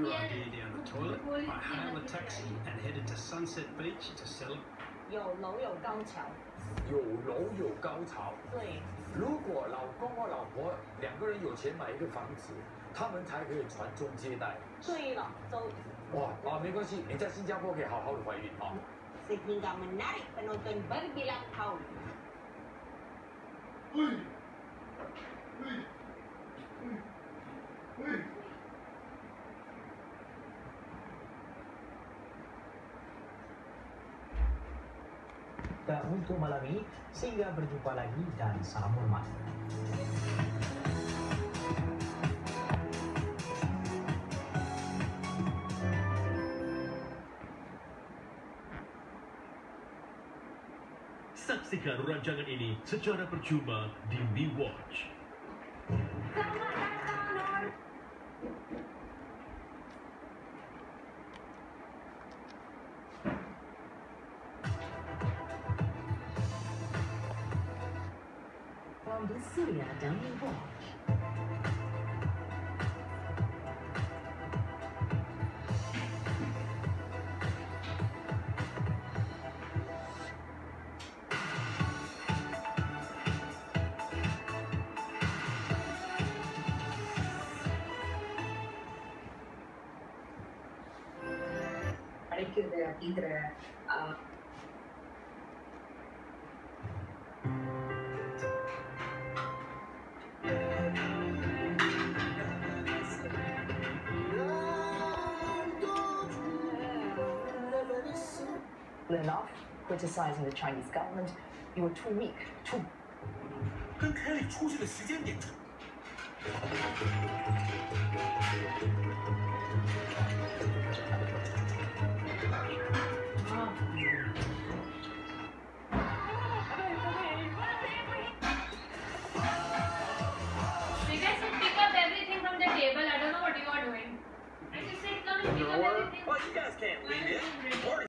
your idea down the toilet, I hailed a taxi and headed to Sunset Beach to celebrate. 有楼有高潮。 有楼有高潮。 对。 如果老公或老婆两个人有钱买一个房子，他们才可以传宗接代。 对了，都。 哇啊，没关系，你在新加坡可以好好的怀孕啊。 Sehingga menarik penonton berbilang tahun. Untuk malam ini, sehingga berjumpa lagi dan salam hormat. Saksikan rancangan ini secara percuma di MeWatch. From Surya dan MeWatch. அழைக்கிறது அப்படிங்கிற Enough criticizing the Chinese government. You are too weak, too. 跟凯里出去的时间点。 You guys should pick up everything from the table. I don't know what you are doing. I just said, come and pick up everything. Well, you guys can't leave it.